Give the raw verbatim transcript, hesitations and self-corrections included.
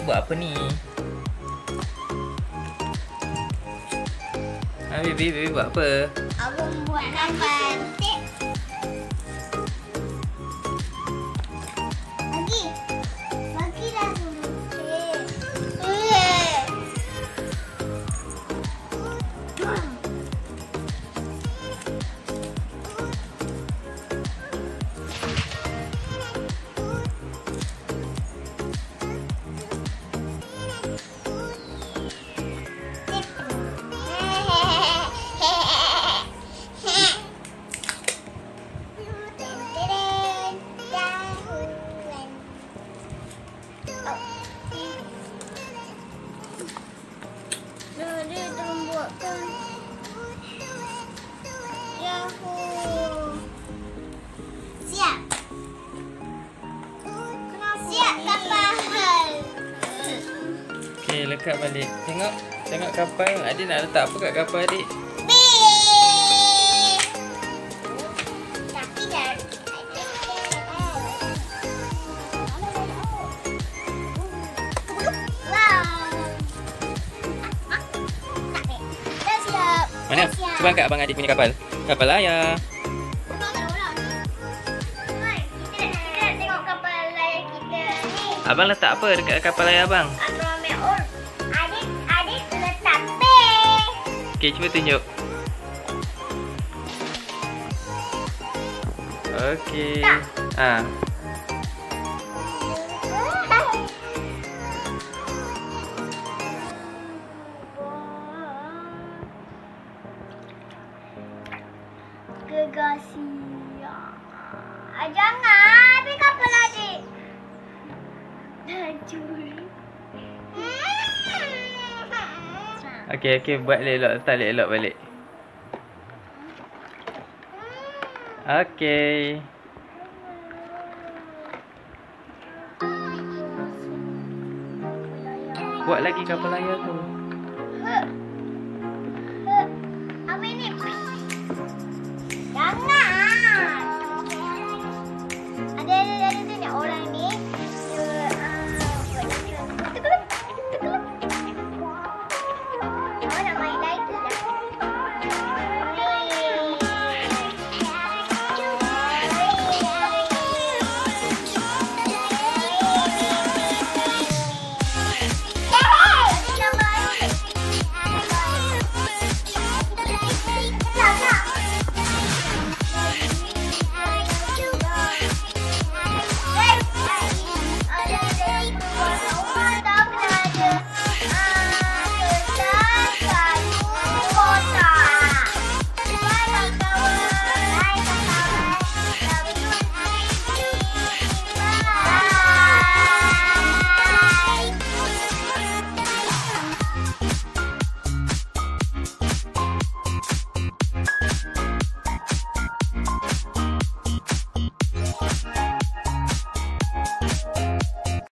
buat apa ni? Ha, Bibi, Bibi buat apa? Abang buat kapal. Bagi. Bagilah dulu. Eh. Dia dah buatkan. Yahoo. Siap. Siap kapal. Okey, lekat balik. Tengok. Tengok kapal. Adik nak letak apa kat kapal adik? Beep. Tapi dah. Mana? Cuba angkat abang adik punya kapal. Kapal layar. Abang letak apa dekat kapal layar abang? Adik, adik letak pay. Okey, cuba tunjuk. Okey. Ah. Gegasi. Ah, jangan ambil kapal adik. Dah curi. Okey, okey, buat elok, letak elok balik. Okey. Buat lagi kapal layar tu. Ambil ni. Jangan. Ada ada ada ni orang